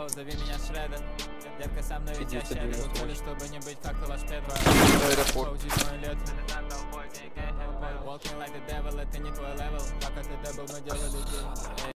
левел, зови меня Шредер. Детка со мной ведь я щедрый, уколю, чтобы не быть как Лаш Педро. Walking like the devil, это не твой левел. Пока ты дебил, мы делали день.